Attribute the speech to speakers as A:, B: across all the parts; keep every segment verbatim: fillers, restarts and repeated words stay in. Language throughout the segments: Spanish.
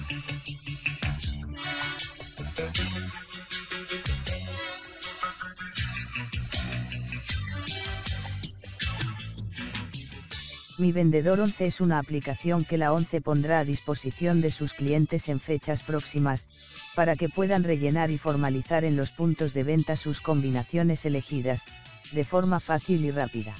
A: Mi Vendedor once es una aplicación que la ONCE pondrá a disposición de sus clientes en fechas próximas, para que puedan rellenar y formalizar en los puntos de venta sus combinaciones elegidas, de forma fácil y rápida.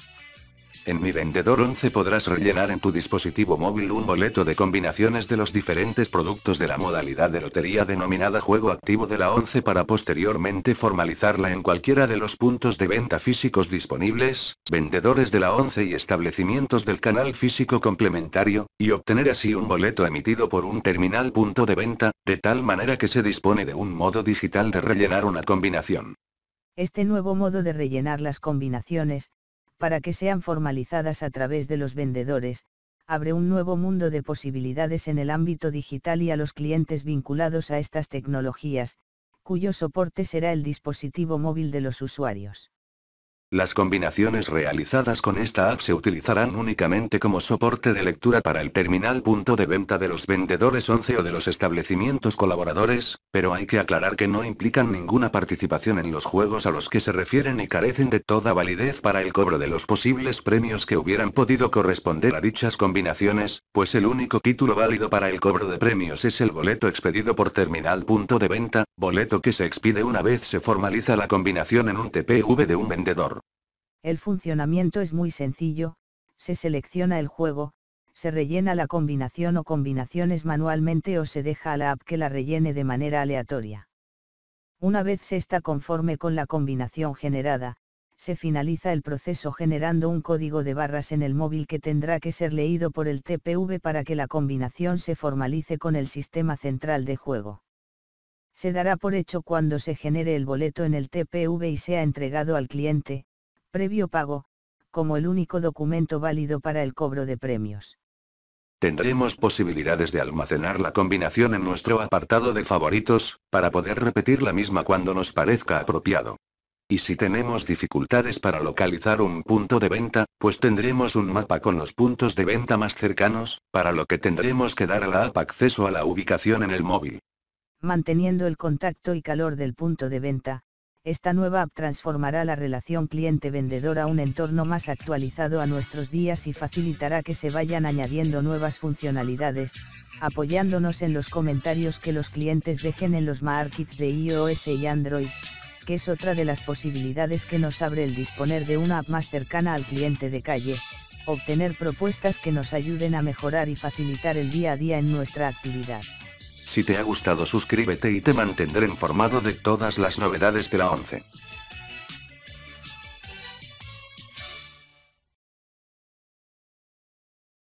B: En Mi Vendedor once podrás rellenar en tu dispositivo móvil un boleto de combinaciones de los diferentes productos de la modalidad de lotería denominada Juego Activo de la ONCE para posteriormente formalizarla en cualquiera de los puntos de venta físicos disponibles, vendedores de la ONCE y establecimientos del canal físico complementario, y obtener así un boleto emitido por un terminal punto de venta, de tal manera que se dispone de un modo digital de rellenar una combinación.
A: Este nuevo modo de rellenar las combinaciones, para que sean formalizadas a través de los vendedores, abre un nuevo mundo de posibilidades en el ámbito digital y a los clientes vinculados a estas tecnologías, cuyo soporte será el dispositivo móvil de los usuarios.
B: Las combinaciones realizadas con esta app se utilizarán únicamente como soporte de lectura para el terminal punto de venta de los vendedores once o de los establecimientos colaboradores, pero hay que aclarar que no implican ninguna participación en los juegos a los que se refieren y carecen de toda validez para el cobro de los posibles premios que hubieran podido corresponder a dichas combinaciones, pues el único título válido para el cobro de premios es el boleto expedido por terminal punto de venta, boleto que se expide una vez se formaliza la combinación en un T P V de un vendedor.
A: El funcionamiento es muy sencillo, se selecciona el juego, se rellena la combinación o combinaciones manualmente o se deja a la app que la rellene de manera aleatoria. Una vez se está conforme con la combinación generada, se finaliza el proceso generando un código de barras en el móvil que tendrá que ser leído por el T P V para que la combinación se formalice con el sistema central de juego. Se dará por hecho cuando se genere el boleto en el T P V y sea entregado al cliente, previo pago, como el único documento válido para el cobro de premios.
B: Tendremos posibilidades de almacenar la combinación en nuestro apartado de favoritos, para poder repetir la misma cuando nos parezca apropiado. Y si tenemos dificultades para localizar un punto de venta, pues tendremos un mapa con los puntos de venta más cercanos, para lo que tendremos que dar a la app acceso a la ubicación en el móvil.
A: Manteniendo el contacto y calor del punto de venta, esta nueva app transformará la relación cliente-vendedor a un entorno más actualizado a nuestros días y facilitará que se vayan añadiendo nuevas funcionalidades, apoyándonos en los comentarios que los clientes dejen en los markets de iOS y Android, que es otra de las posibilidades que nos abre el disponer de una app más cercana al cliente de calle, obtener propuestas que nos ayuden a mejorar y facilitar el día a día en nuestra actividad.
B: Si te ha gustado, suscríbete y te mantendré informado de todas las novedades de la ONCE.